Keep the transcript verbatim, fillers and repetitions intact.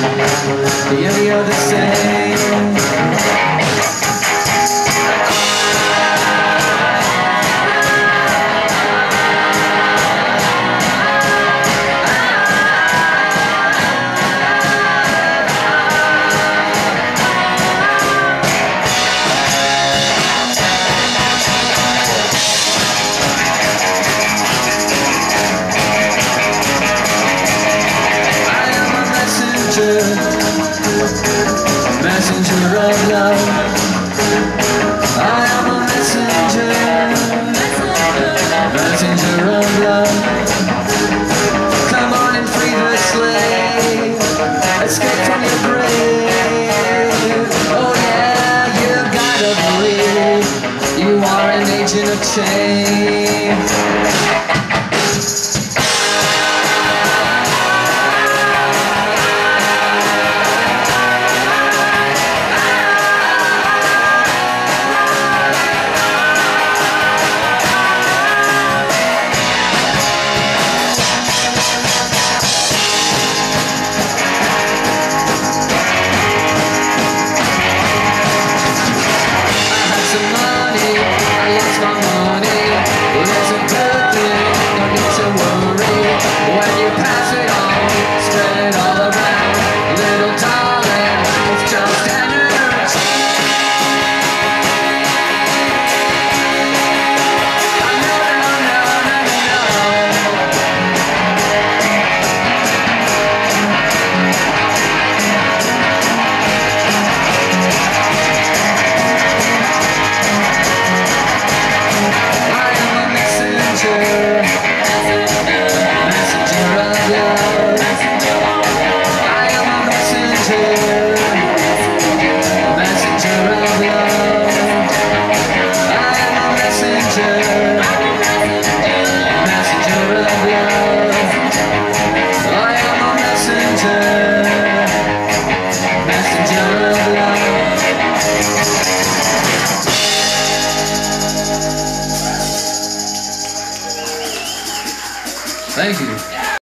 Yeah, you're the same. Messenger of love, I am a messenger, messenger of love. Come on and free the slave, escape from your grave. Oh yeah, you gotta believe you are an agent of change. Thank you.